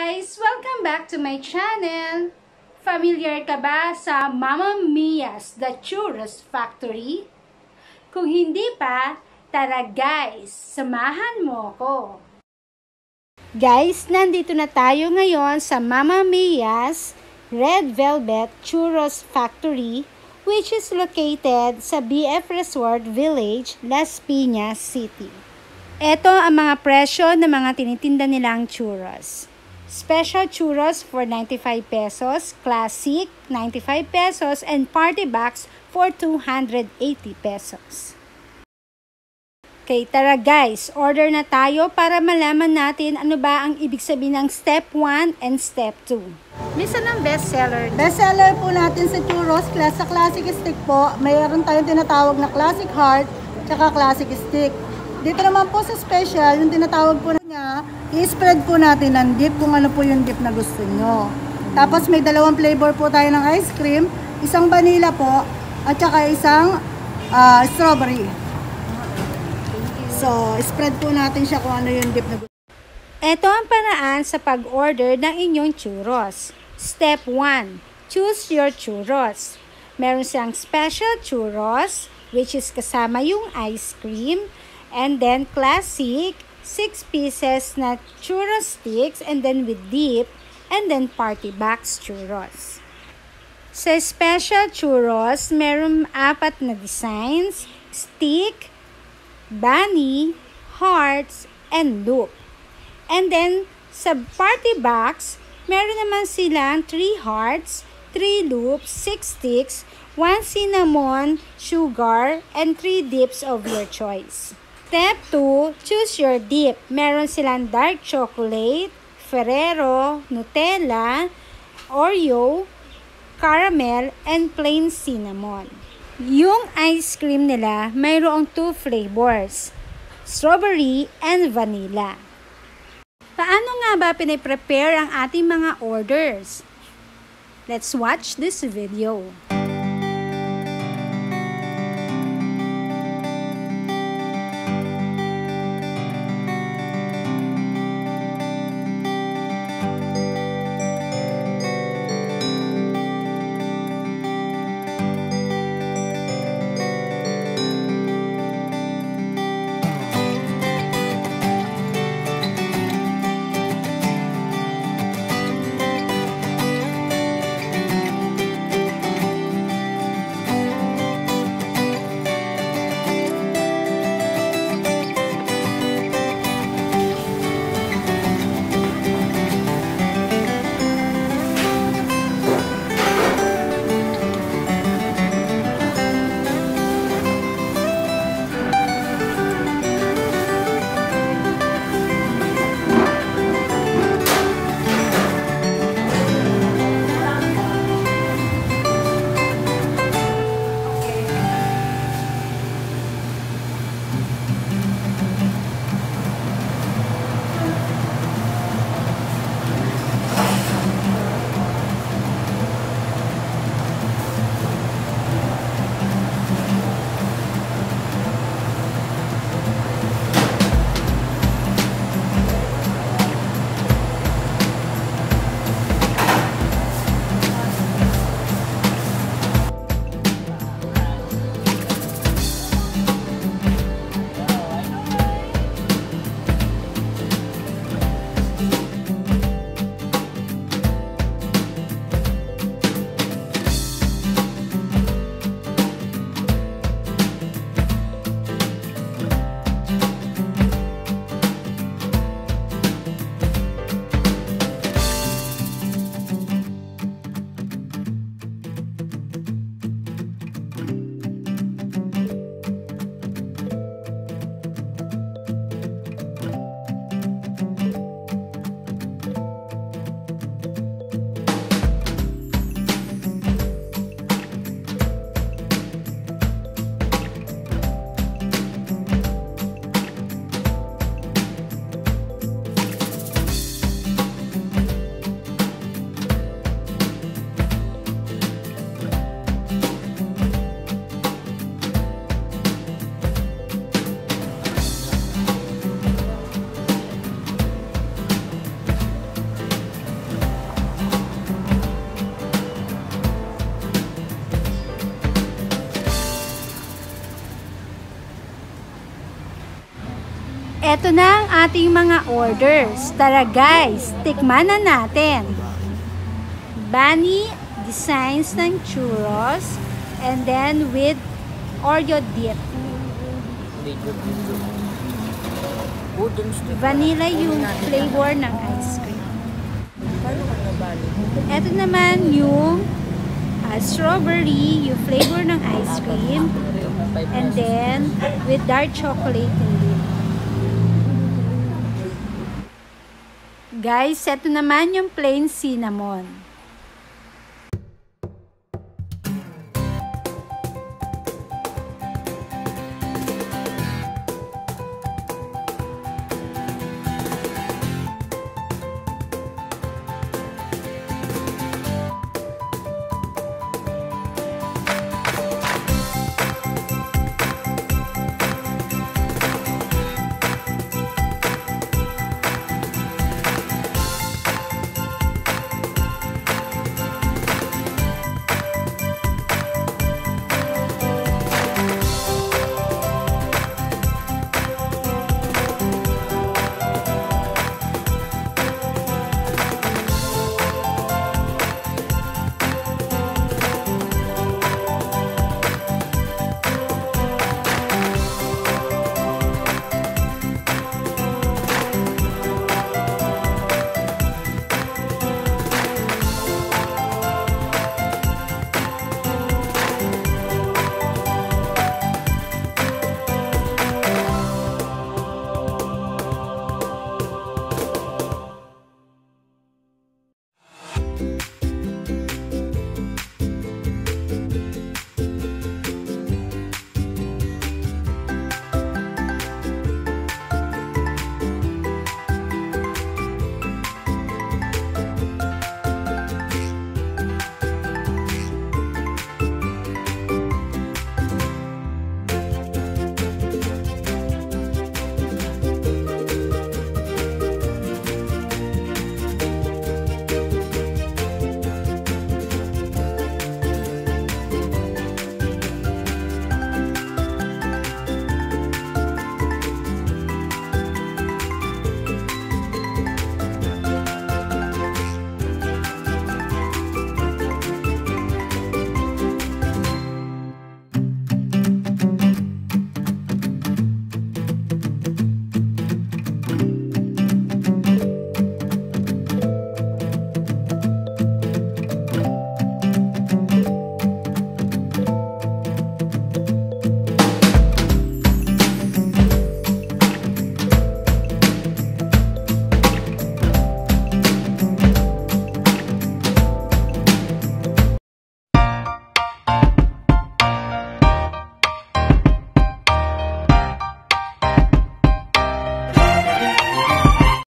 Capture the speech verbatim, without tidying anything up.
guys! Welcome back to my channel! Familiar ka ba sa Mamma Mia's The Churros Factory? Kung hindi pa, tara guys! Samahan mo ko! Guys, nandito na tayo ngayon sa Mamma Mia's Red Velvet Churros Factory, which is located sa B F Resort Village, Las Piñas City. Ito ang mga presyo ng mga tinitinda nilang churros. Special churros for ninety-five pesos, classic ninety-five pesos, and party box for two hundred eighty pesos. Okay, tara guys, order na tayo para malaman natin ano ba ang ibig sabihin ng step one and step two. Misa ng bestseller. Bestseller po natin sa churros, sa classic stick po, mayroon tayong tinatawag na classic heart, tsaka classic stick. Dito naman po sa special, yung tinatawag po niya, i-spread po natin ng dip kung ano po yung dip na gusto nyo. Tapos may dalawang flavor po tayo ng ice cream, isang vanilla po, at saka isang uh, strawberry. So, spread po natin siya kung ano yung dip na gusto nyo. Ito ang paraan sa pag-order ng inyong churros. Step one, choose your churros. Meron siyang special churros, which is kasama yung ice cream, and then classic, six pieces na churros sticks, and then with dip, and then party box churros. Sa special churros, meron apat na designs, stick, bunny, hearts, and loop. And then, sa party box, meron naman silang three hearts, three loops, six sticks, one cinnamon, sugar, and three dips of your choice. Step two, choose your dip. Meron silang dark chocolate, Ferrero, Nutella, Oreo, caramel, and plain cinnamon. Yung ice cream nila, mayroong two flavors, strawberry and vanilla. Paano nga ba piniprepare ang ating mga orders? Let's watch this video. Eto na ang ating mga orders. Tara guys, tikman na natin. Bunny designs ng churros and then with Oreo dip. Vanilla yung flavor ng ice cream. Eto naman yung uh, strawberry, yung flavor ng ice cream. And then with dark chocolate and dip. Guys, eto naman yung plain cinnamon.